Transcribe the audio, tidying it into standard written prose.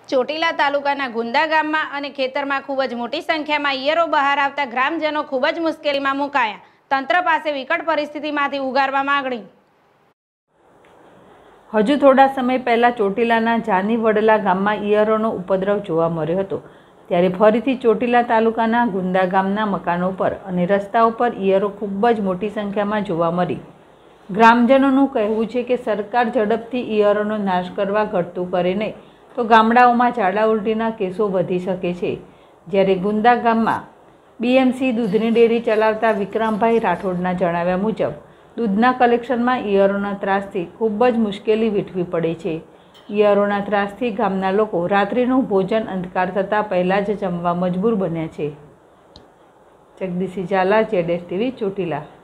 ચોટીલા તાલુકાના ગુંદા ગામમાં અને ખેતરમાં ખૂબ જ મોટી સંખ્યામાં ઈયરો બહાર આવતા ગ્રામજનો ખૂબ જ મુશ્કેલીમાં મુકાયા। તંત્ર પાસે વિકટ પરિસ્થિતિમાંથી ઉગારવા માંગણી। હજુ થોડા સમય પહેલા ચોટીલાના જાની વડલા ગામમાં ઈયરોનો ઉપદ્રવ જોવા મળ્યો હતો, ત્યારે ફરીથી ચોટીલા તાલુકાના ગુંદા ગામના મકાનો પર અને રસ્તાઓ પર ઈયરો ખૂબ જ મોટી સંખ્યામાં જોવા મળી। ગ્રામજનોનું કહેવું છે કે સરકાર ઝડપથી ઈયરોનો નાશ કરવા ઘટતું કરે નહીં તો ગામડાઓમાં ઝાડા ઉલટીના કેસો વધી શકે છે। જ્યારે ગુંદા ગામમાં બીએમસી દૂધની ડેરી ચલાવતા વિક્રમભાઈ રાઠોડના જણાવ્યા મુજબ દૂધના કલેક્શનમાં ઈયરોના ત્રાસથી ખૂબ જ મુશ્કેલી વેઠવી પડે છે। ઈયરોના ત્રાસથી ગામના લોકો રાત્રિનું ભોજન અંધકાર થતાં પહેલાં જ જમવા મજબૂર બન્યા છે। જગદીશ ઝાલા, ZSTV ચોટીલા।